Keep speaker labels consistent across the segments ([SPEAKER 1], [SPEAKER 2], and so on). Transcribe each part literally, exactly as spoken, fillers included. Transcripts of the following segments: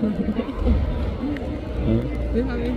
[SPEAKER 1] Déjame.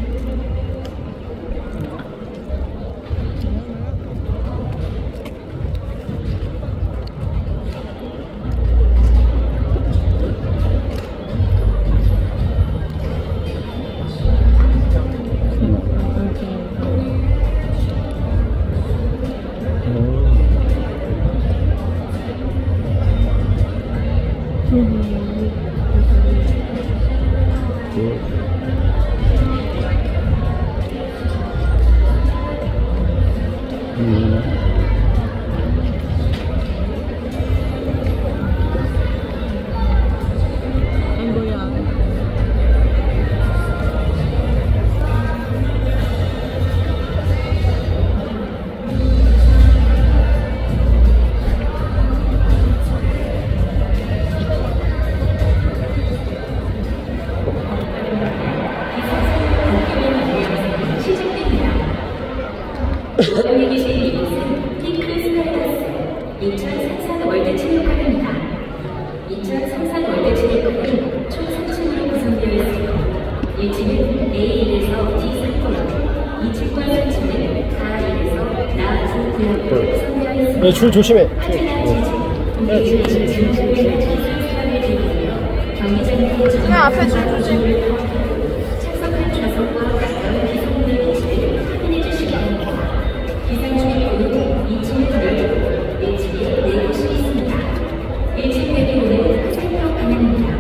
[SPEAKER 2] 여기 계신 이곳은 핑크 스타일러스 인천 상산 월드 체육관입니다. 인천 상산 월드 체육관은 총 삼 층으로 구성되어 있으며 일 층은 에이일에서 디 상구역, 이 층과 삼 층은 사일에서 나 구 구역으로 구성되어 있습니다.
[SPEAKER 3] 네, 줄 조심해.
[SPEAKER 1] 그냥 앞에 줄 조심.
[SPEAKER 2] 착석한 좌석과 가까운 기성분들 위치를 확인해 주시기 바랍니다. 기상 중에는 이 층 대기로 일 층에 네 곳이 있습니다. 일 층 대기로는 화살표 방향입니다.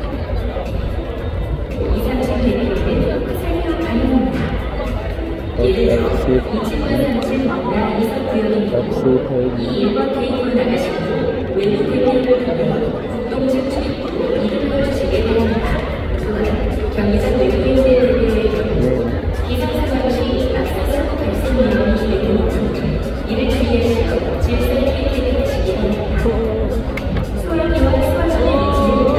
[SPEAKER 2] 이, 삼 층 대기로는 화살표 방향입니다. 예를 들어 이 층과 삼 층 나 이석 구역입니다. 이 일 번 테이블로 나가시고 외부 대기로 가면 국동층 출입구로 이동해 주시기 바랍니다. 또한 경기장 외부에 있는 대기로의 경우 기상 상황 시 앞서서 발생 위험이 있는 경우 이를 주의하시고 질서를 깨끗하게 하시기 바랍니다. 소화기와 소화전의 위치는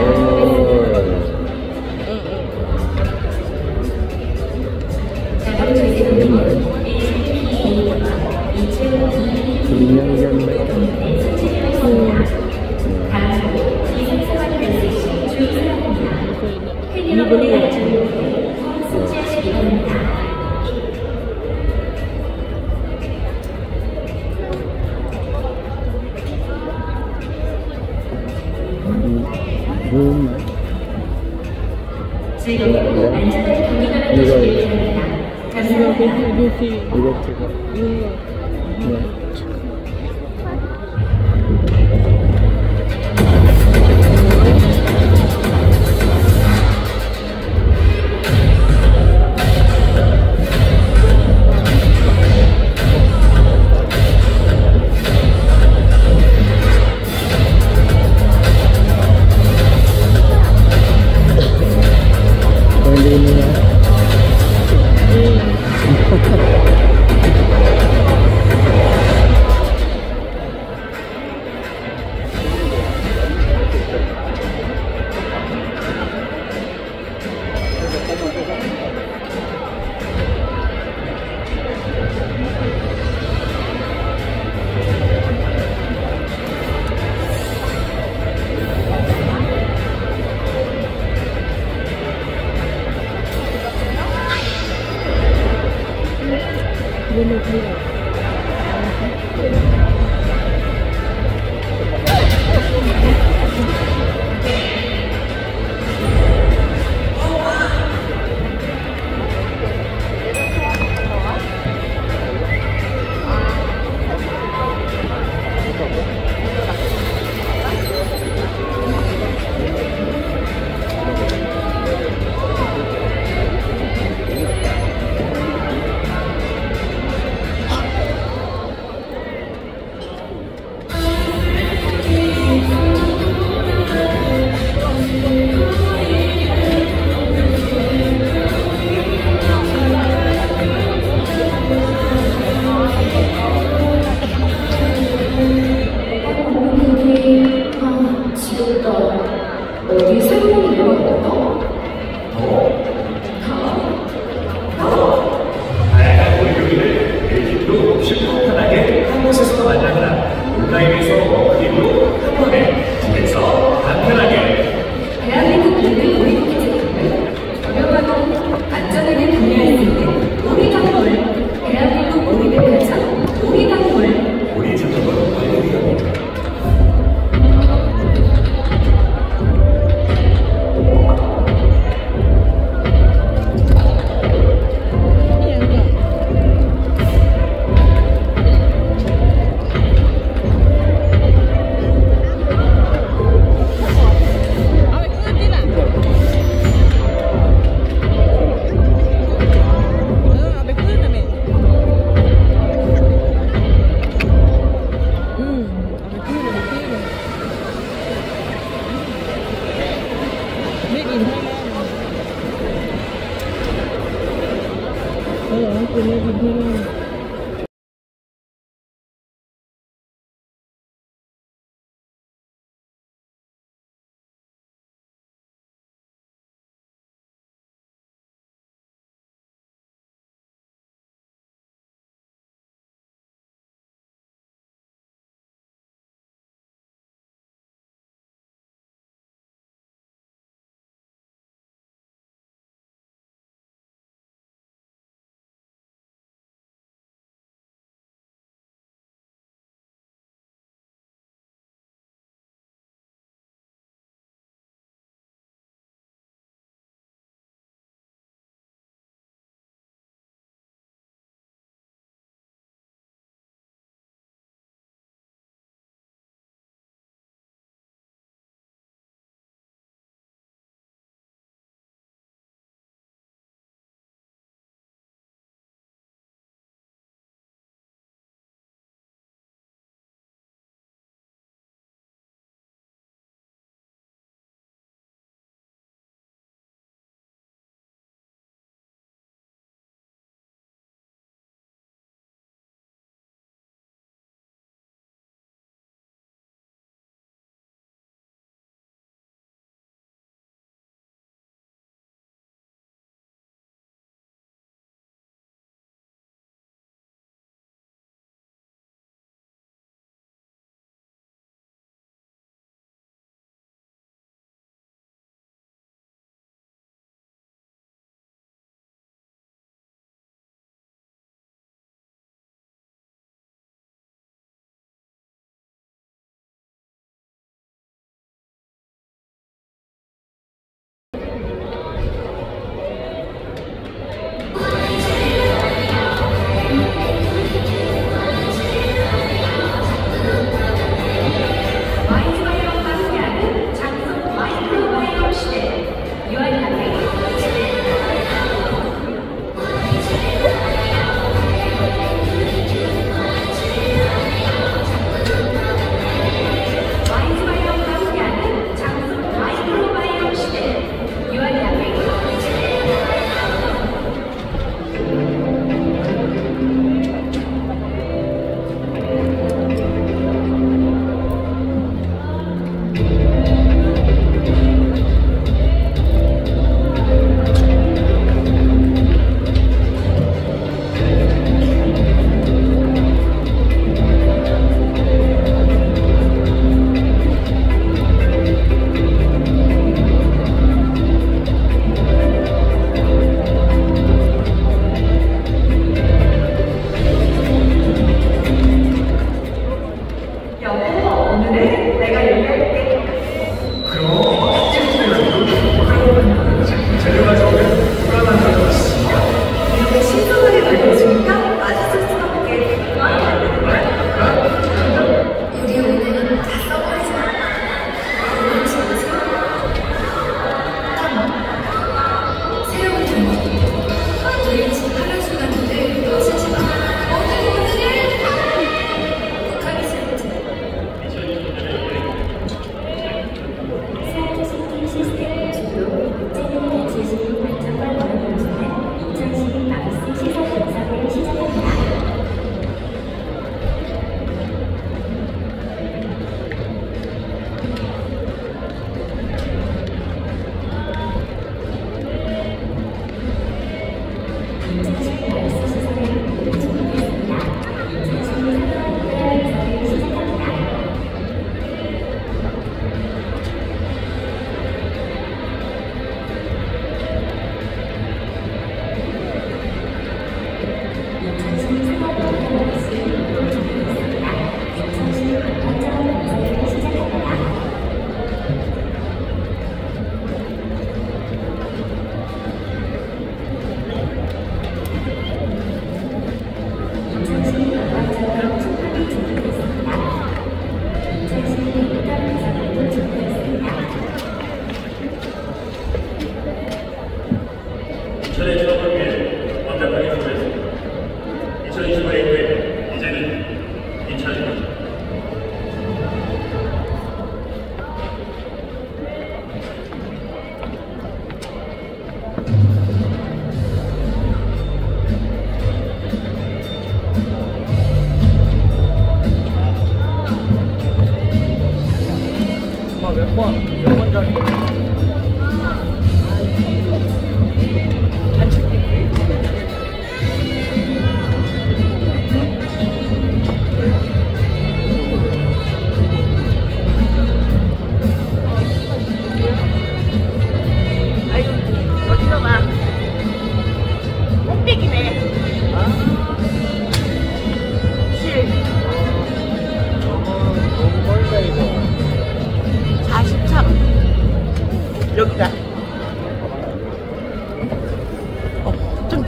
[SPEAKER 2] 다음 주제는 일 층 피 에이와 이 층 이 비 때문에 선택되어 있습니다. 다음으로 기상 상황 발생 시 주의사항입니다. 해녀원의 안전을 꼭 숙지하시기 바랍니다. 즐겁고 안전한 경기가 되시길 바랍니다. 감사합니다.
[SPEAKER 3] 이렇게가. 네.
[SPEAKER 1] Made in Thailand. Oh, it's made in Thailand.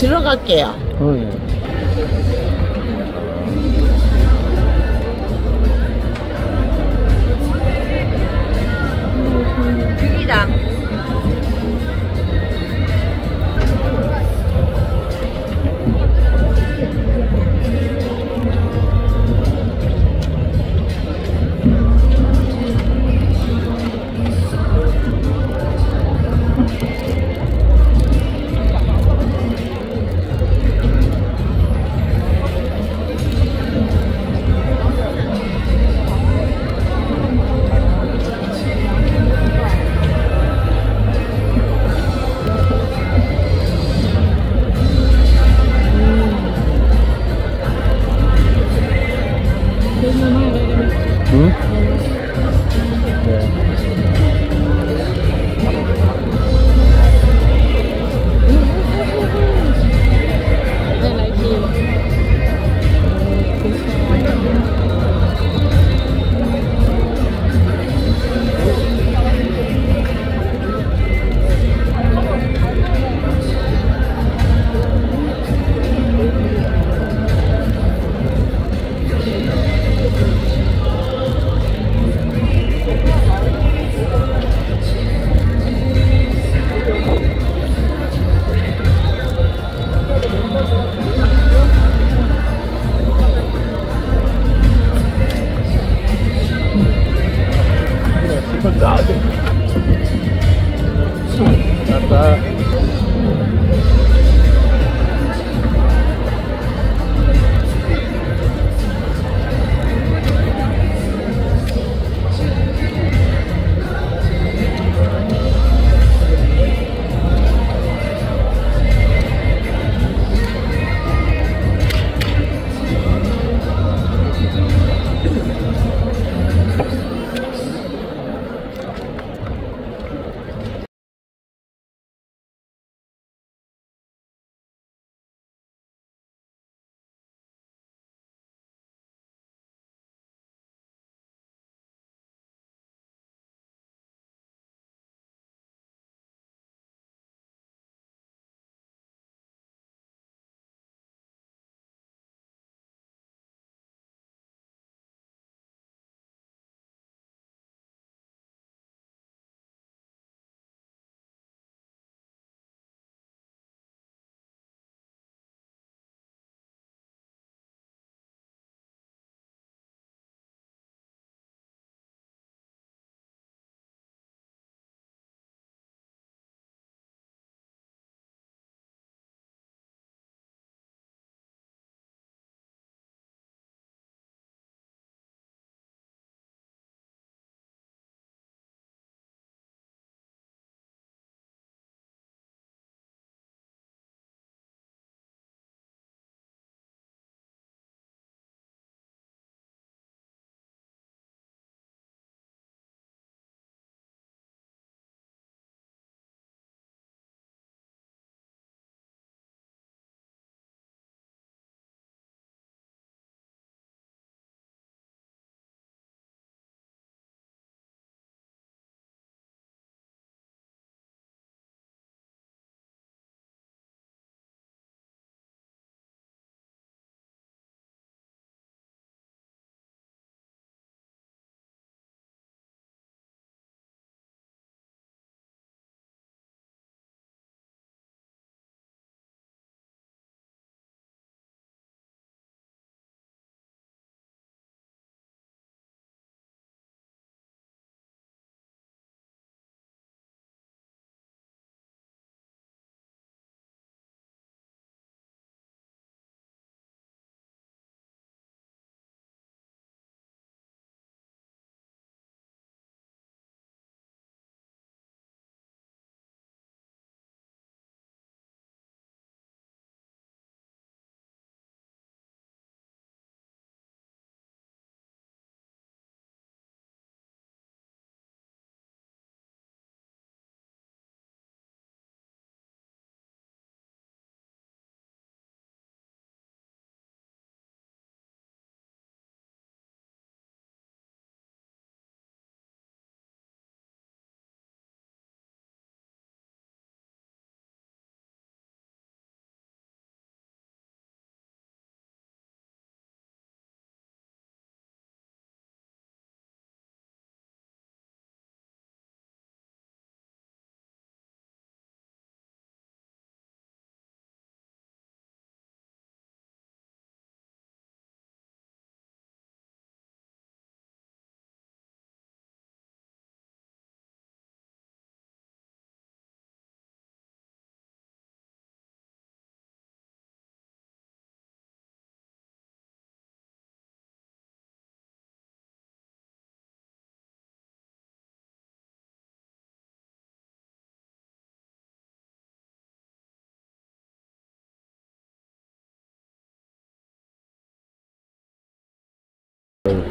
[SPEAKER 1] 들어갈게요.
[SPEAKER 3] 어, 예.
[SPEAKER 1] 죽이다.
[SPEAKER 3] 응? 네.
[SPEAKER 1] I like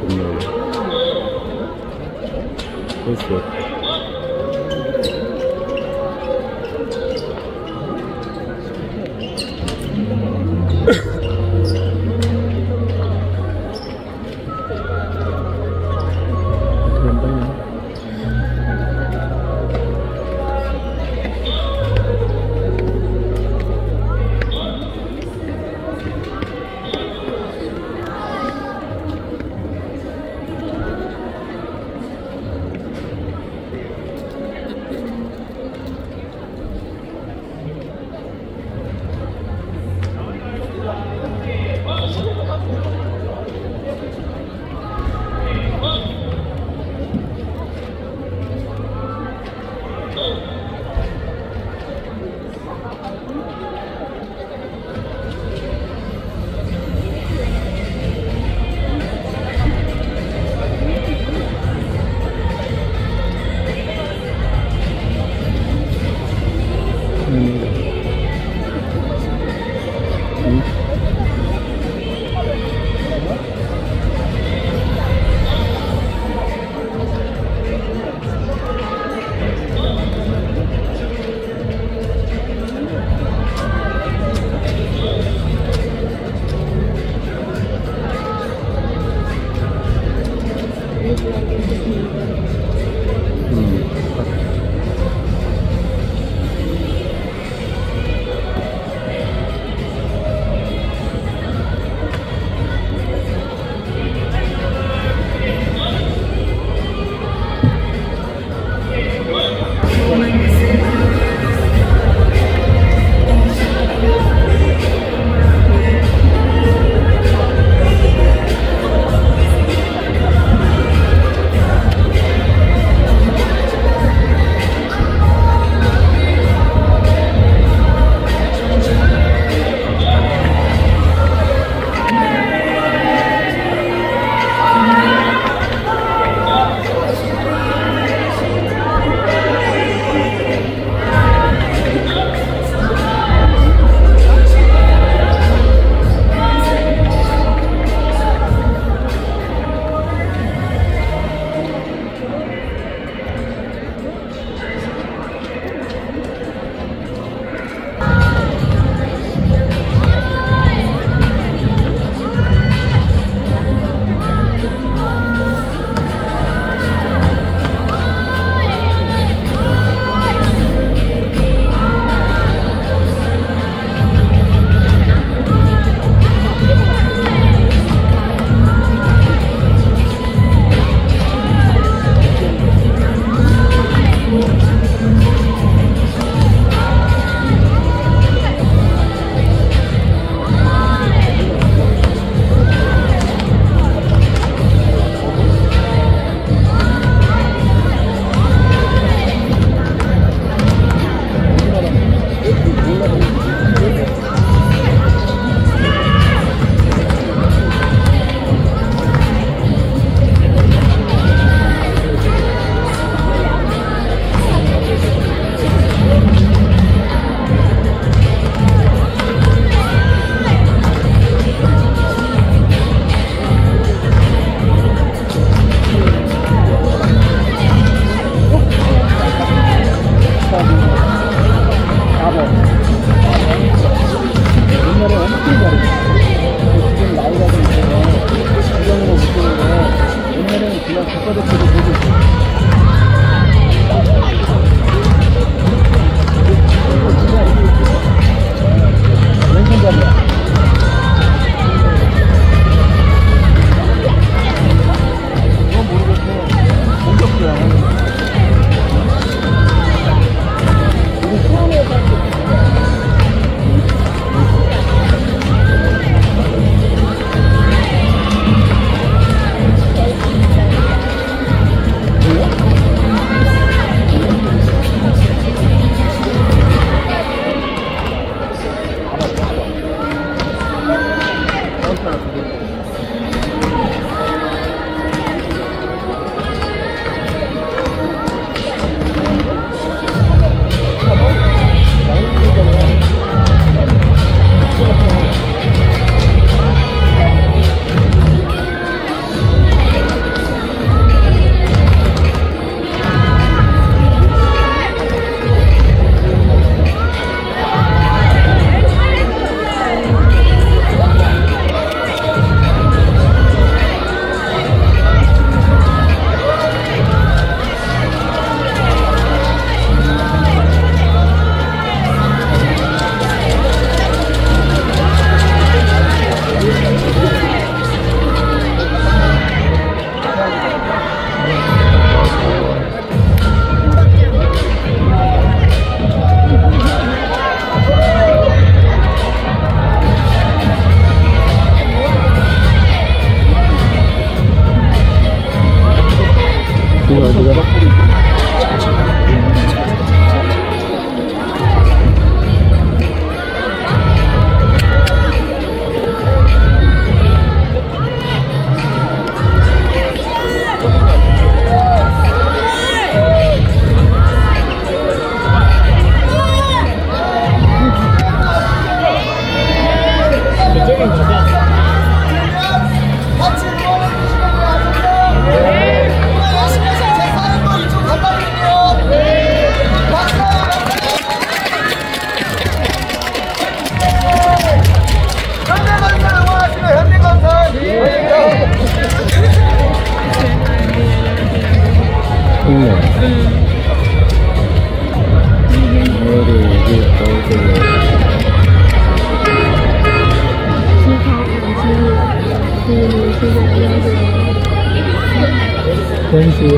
[SPEAKER 3] 좋네요. 됐어. fancy.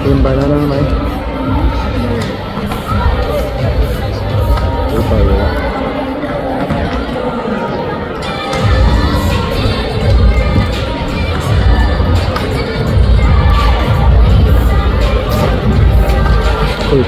[SPEAKER 3] Thêm banana mấy. Từ từ rồi. Ừ.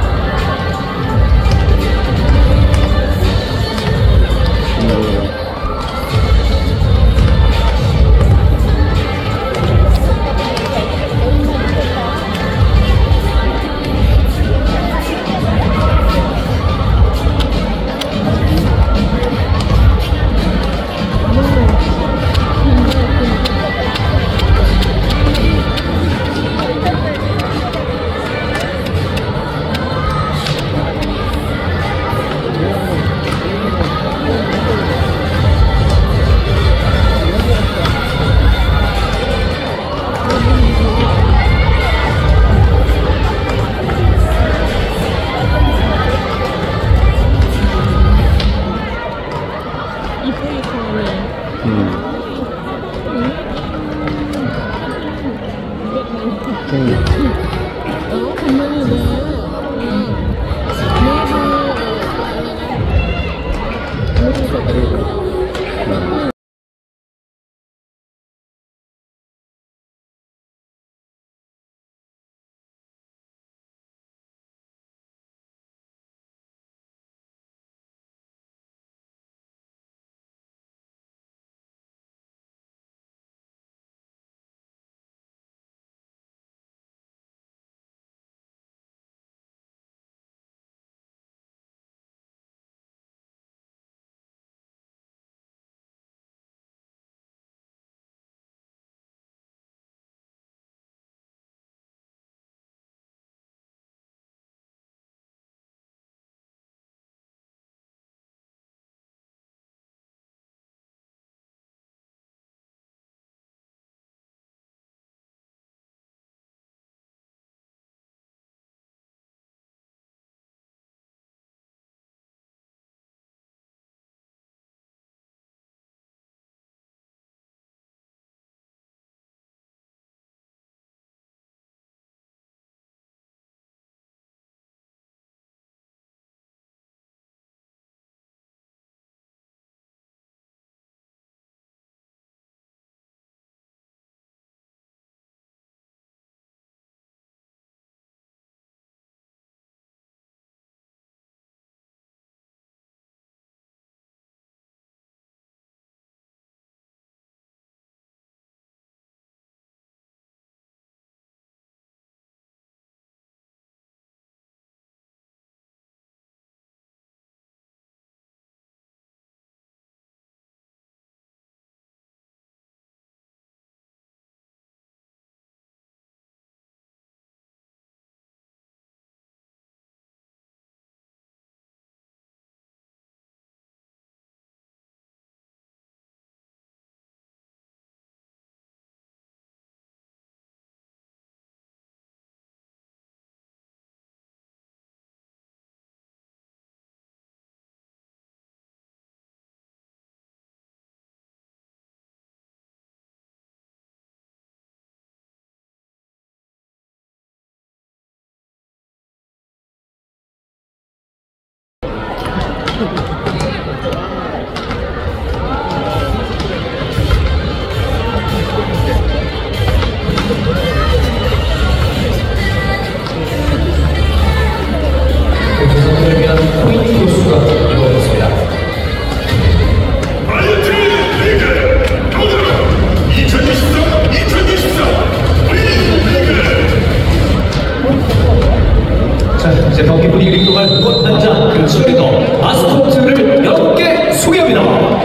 [SPEAKER 4] 이제 경기 분위기를 이끌어갈 원단장 그 치어리더 마스코트를 여러분께 소개합니다.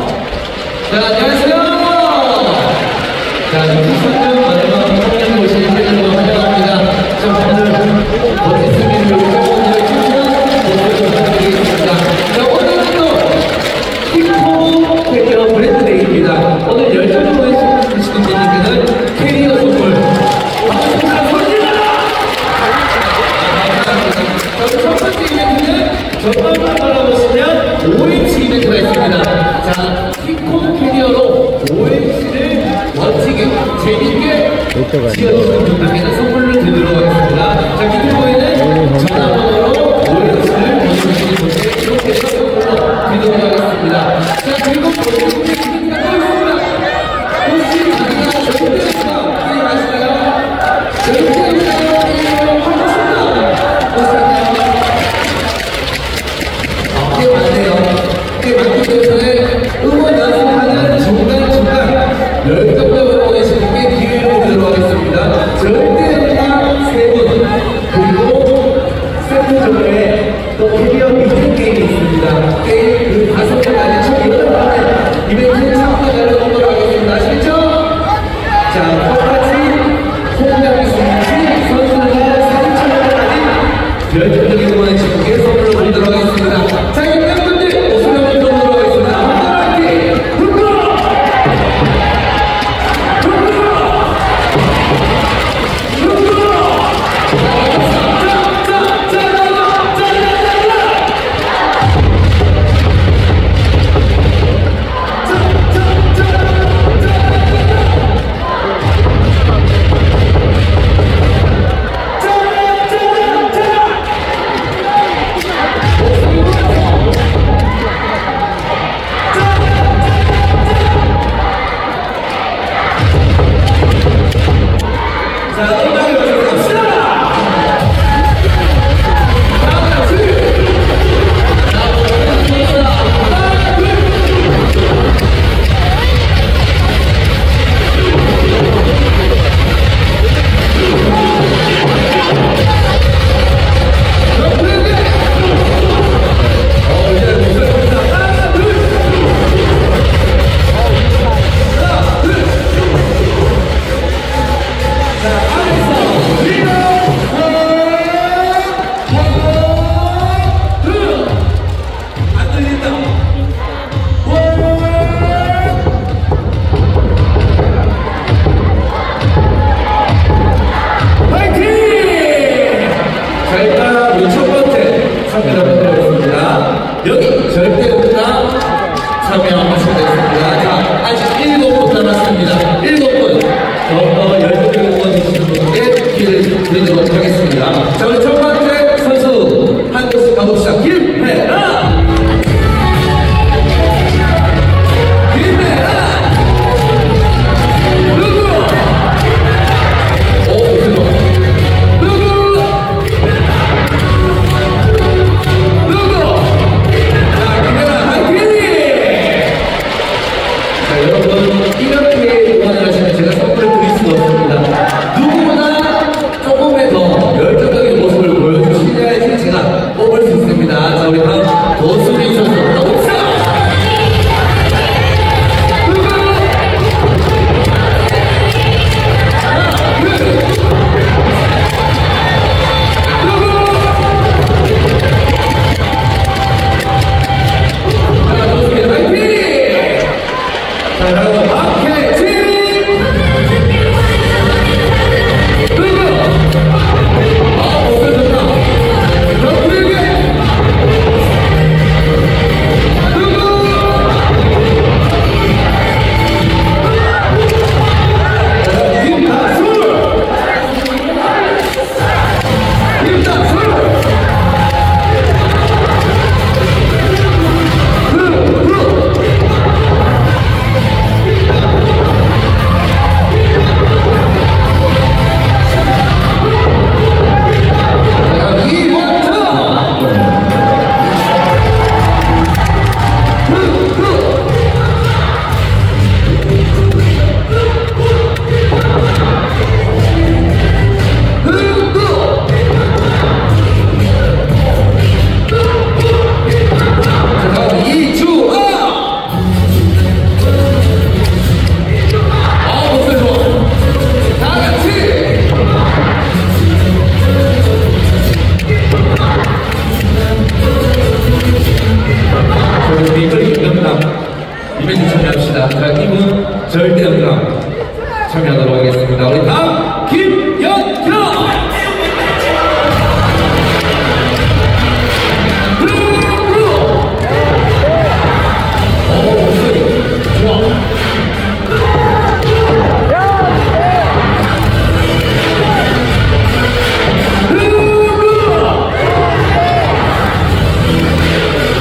[SPEAKER 4] 자, 안녕하세요. 자, 육십삼 년 마지막 공연을 오신 팬여러분 환영합니다. 자, 오늘 멋진 승리를 여러분들의 칭찬 부탁드리겠습니다. 자, 오늘은요 힙합 캐리어 브랜드 데이입니다. 오늘 열정을 해주시는 분들께는 캐리어 선물 첫 번째 이벤트는 전반만 바라보시면 오엔씨 이벤트가 있습니다. 자, 힙콘 캐리어로 오엔씨를 멋지게, 재밌게 지어주시는 분들께는 선물을 드리도록 하겠습니다. 열정적인 응원의 친구께 선물을 드리도록 하겠습니다. 자, 여러분들 웃음 한번 들어보도록 하겠습니다. 함께 불러! 이벤트 참여합시다. 자, 이분 절대 영감 참여하도록 하겠습니다. 우리 다음 김연경!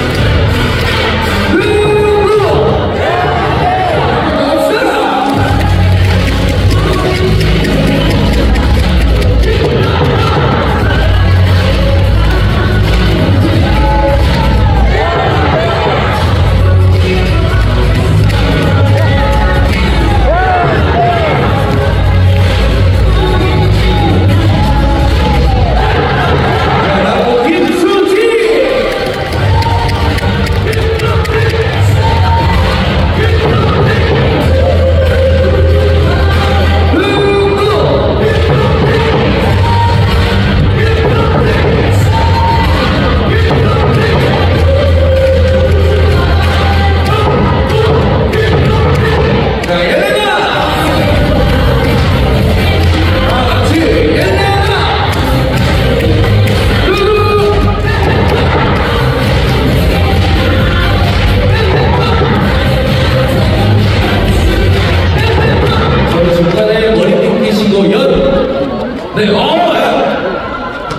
[SPEAKER 2] 아,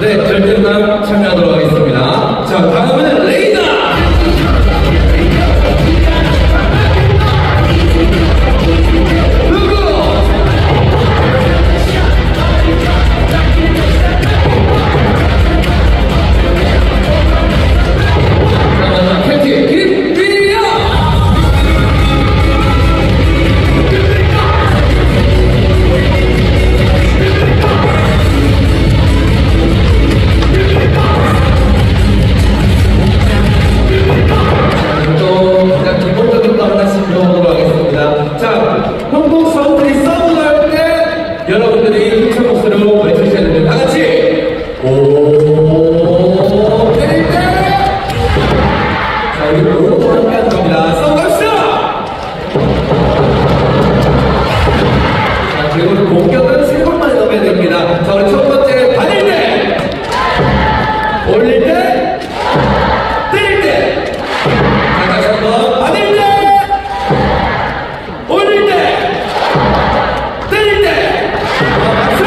[SPEAKER 4] 네, 결승전 참여하도록 하겠습니다. 자, 다음은 레이나! 누구? 자, 캡틴 김비야! 또 가장 기본적인 거 하나씩 물어보도록 하겠습니다. 자, 홍콩 사운드리 사운드 할 때 여러분들이 힘찬 목소리로 외쳐주셔야 됩니다. 다 같이! 오, 때릴 때! 자, 우리 모두 함께 하는 겁니다. 사운드 합시다! 자, 그리고 공격은 세 번만에 넣어야 됩니다. 자, 우리 첫 번째, 받을 때! 올릴 때! 때릴 때! 자, 다시 한 번. 받을 때! 올릴 때! 때릴 때! 박수!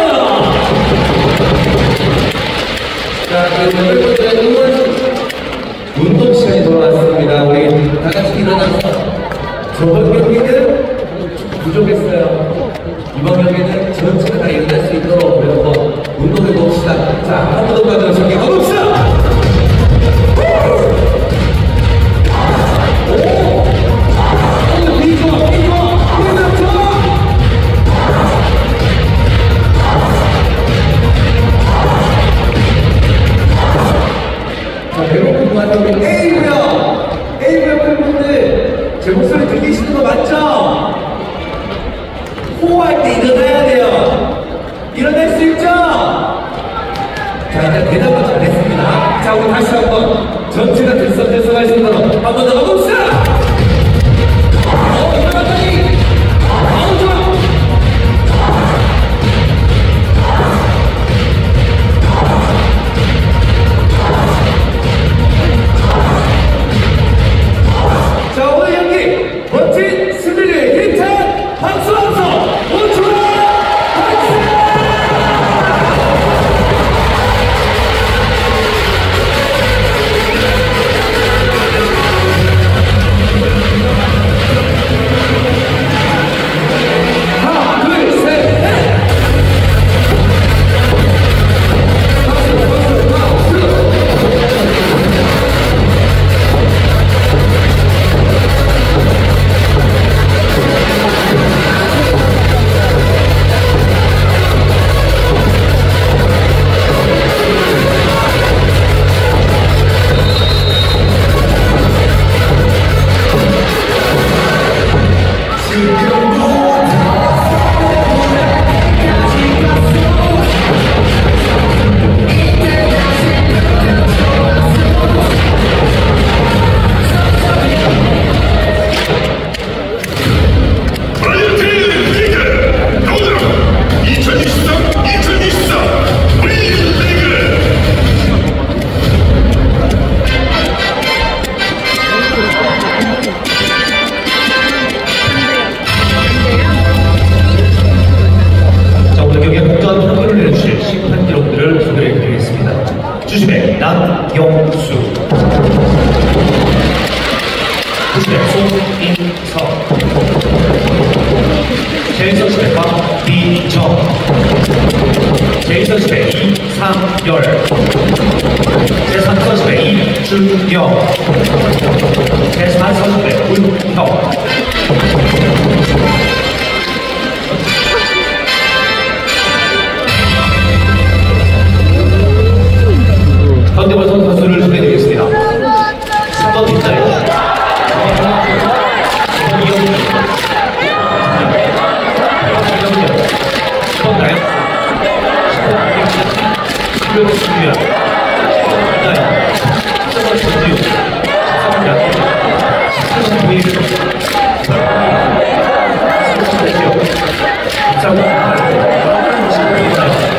[SPEAKER 4] 자, 그리고 여덟 번째 응원 운동 시간이 돌아왔습니다. 우리 다 같이 일어나서 저번 경기는 부족했어요. 이번 경기는 전체가 다 일어날 수 있도록 그래서 운동해 봅시다. 자, 한 번 더 가져오시기 가봅시다! 자, 배고픈 것 같아요. 우리 A구요. A구요 팬분들, 제 목소리 들리시는 거 맞죠? 호흡할 때 일어나야 돼요. 일어날 수 있죠? 자, 일단 대답을 잘했습니다. 자, 우리 다시 한 번 전체가 들썩들썩할 수 있도록 한 번 더 가봅시다! 어, 일어났다니! 아우, 좋아! 자, 오늘 경기 멋진 승리를 힘찬 박수 함성 오초라 박수! 하나, 둘, 셋, 넷! 박수, 박수, 박수! 자, 오늘 경기에 폭주한 평균을 내주실 심판 기록들을 소개해드리겠습니다. 주심의 남경수, 구심의 송인석, 제일선심의 박비정, 제이선심의 이상열, 제삼선심의 이준영, 제사선심의 문형, 현대번선 선수를 소개해드리겠습니다. 삼 번 뒷자리 이영준, 이영준, 십 번 나연, 십 번 십 번 수유야, 십 번 김나연, 십삼 번 전지우, 십삼 번 양현, 십칠 번 도일, 십팔 번 십칠 번 대기업, 십삼 번 김나연, 십오 번 김나연,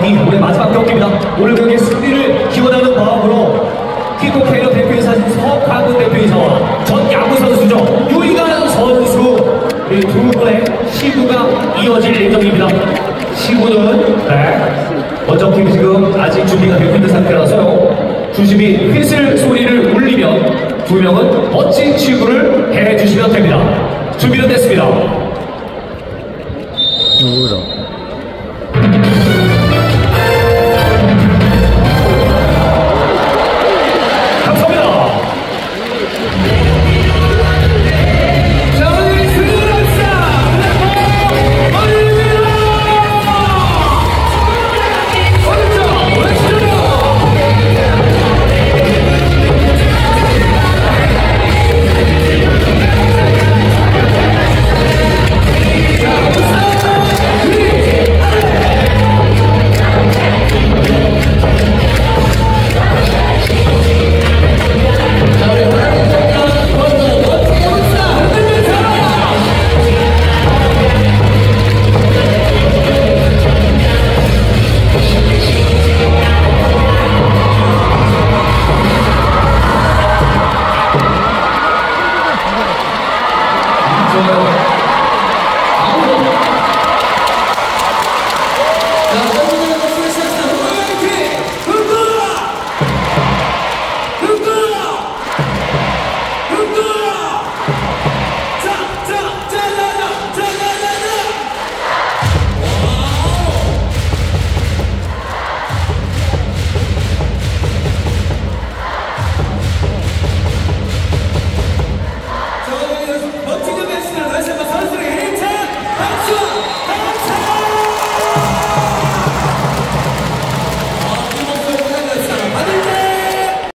[SPEAKER 4] 경기, 올해 마지막 경기입니다. 오늘 경기 승리를 기원하는 마음으로 킥오프 캐리어 대표이사 서강근 대표이사와 전 야구 선수죠. 유이관 선수 이 두 분의 시구가 이어질 예정입니다. 시구는 네, 원정팀이 지금 아직 준비가 되고 있는 상태라서요. 주심이 휘슬 소리를 울리면 두 명은 멋진 시구를 해주시면 됩니다. 준비는 됐습니다.
[SPEAKER 3] 누구로?